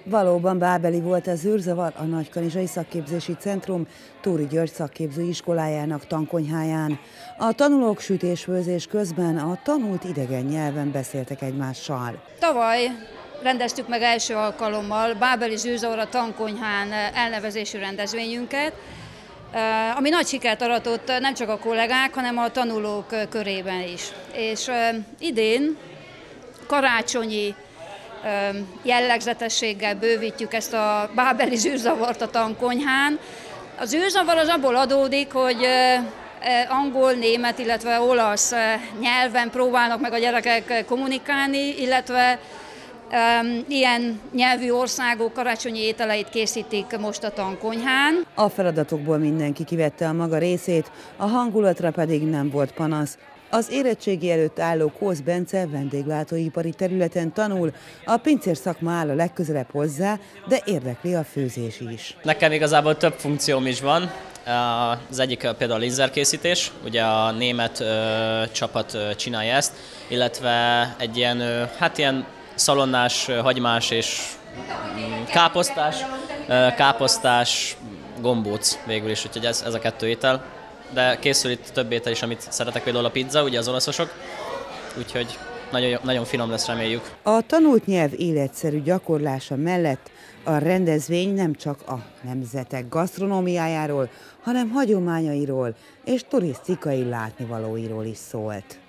Valóban bábeli volt az űrzavar a Nagykanizsai Szakképzési Centrum Tóri György szakképző iskolájának tankonyháján. A tanulók sütés-főzés közben a tanult idegen nyelven beszéltek egymással. Tavaly rendeztük meg első alkalommal bábeli zűrzavar a tankonyhán elnevezésű rendezvényünket, ami nagy sikert aratott nem csak a kollégák, hanem a tanulók körében is. És idén karácsonyi jellegzetességgel bővítjük ezt a bábeli zűrzavart a tankonyhán. Az zűrzavar az abból adódik, hogy angol, német, illetve olasz nyelven próbálnak meg a gyerekek kommunikálni, illetve ilyen nyelvű országok karácsonyi ételeit készítik most a tankonyhán. A feladatokból mindenki kivette a maga részét, a hangulatra pedig nem volt panasz. Az érettségi előtt álló Kósz Bence vendéglátóipari területen tanul, a pincér szakma áll a legközelebb hozzá, de érdekli a főzés is. Nekem igazából több funkcióm is van. Az egyik például a lézerkészítés, ugye a német csapat csinálja ezt, illetve egy ilyen, ilyen szalonnás, hagymás és káposztás gombóc végül is, úgyhogy ez a kettő étel. De készül itt több étel is, amit szeretek, például a pizza, ugye az olaszosok, úgyhogy nagyon, nagyon finom lesz, reméljük. A tanult nyelv életszerű gyakorlása mellett a rendezvény nem csak a nemzetek gasztronómiájáról, hanem hagyományairól és turisztikai látnivalóiról is szólt.